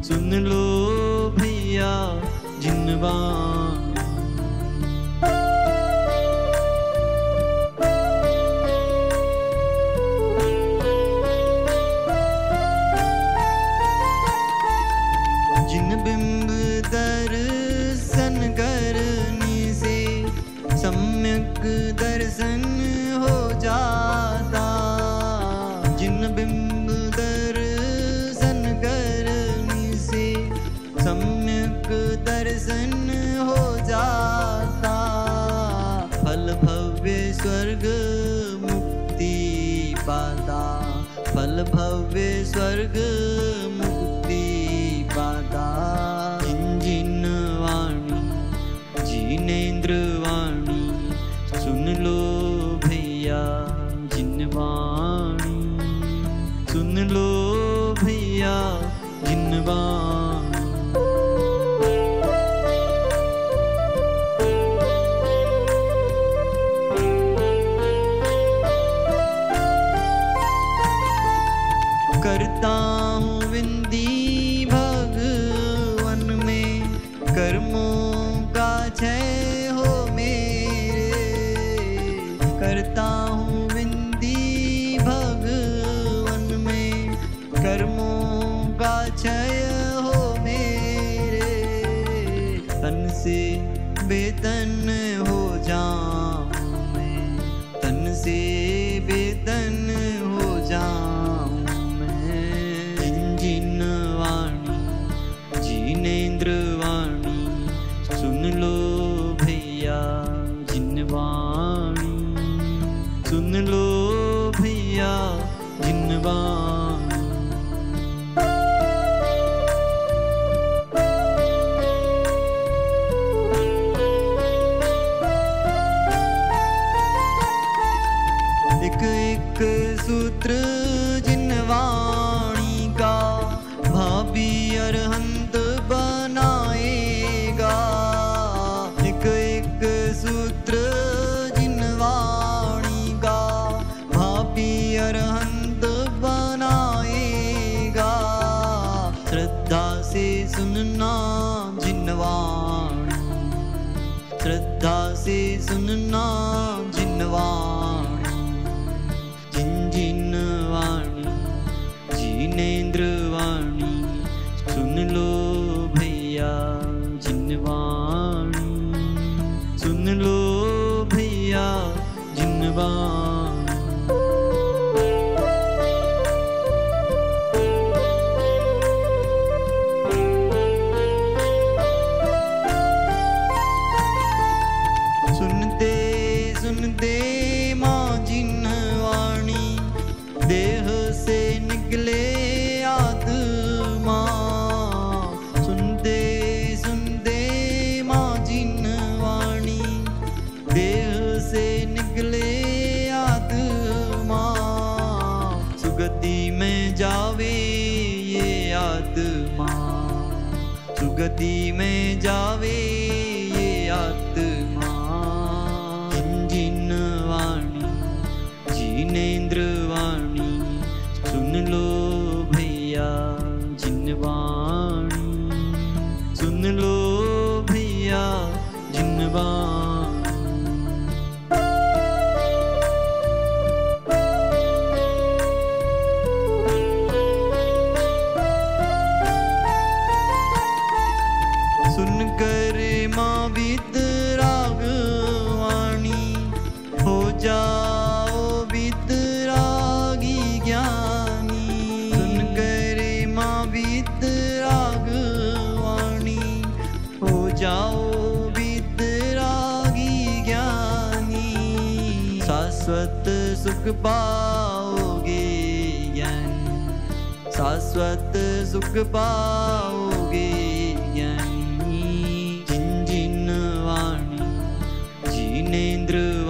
सुन लो भैया जिनवाणी। जिन बिंब दर्शन करने से सम्यक दर्शन हो जाता। जिन बिंब दर्शन करने से सम्यक दर्शन हो जाता। फल भव्य स्वर्ग मुक्ति पाता। फल भव्य स्वर्ग मुक्ति पाता। जिन जिन वाणी जिनेन्द्र वाणी सुन लो भैया जिनवाणी। सुन लो भैया जिनवाणी। करता हूँ विनती भगवन में कर्मों का क्षय हो मेरे। करता हूँ विनती भगवन में कर्मों का क्षय हो मेरे। तन से बेतन हो जाऊं मैं। तन से बेतन हो जाऊं मैं। जिन जिन वाणी जिनेन्द्र वाणी सुन लो भैया जिनवाणी। सुन लो भैया जिनवाणी। एक एक सूत्र जिनवाणी का भावी अरहंत बनाएगा। एक एक सूत्र जिनवाणी का भावी अरहंत बनाएगा। श्रद्धा से सुनना जिनवाणी। श्रद्धा से सुनना जिनवाणी। जिन जिन वाणी जिनेन्द्र वाणी सुन लो भैया जिनवाणी। सुन लो भैया जिनवाणी। सुनते सुनते माँ जिनवाणी देह से निकले आत्मा। सुनते सुनते माँ जिनवाणी देह से निकले आत्मा। सुगति में जावे ये आत्मा। सुगति में जावे ये आत्मा। जिन जिन वाणी जिनेन्द्र वाणी सुन लो भैया जिनवाणी। सुन लो भैया जिनवाणी। सुनकर माँ वितराग वाणी हो जाओ वितरागी ज्ञानी। सुनकर माँ वितराग वाणी हो जाओ वितरागी ज्ञानी। शाश्वत सुख पाओगे ज्ञानी। शाश्वत सुख पाओगे ज्ञानी। जिन जिन वाणी जिनेन्द्र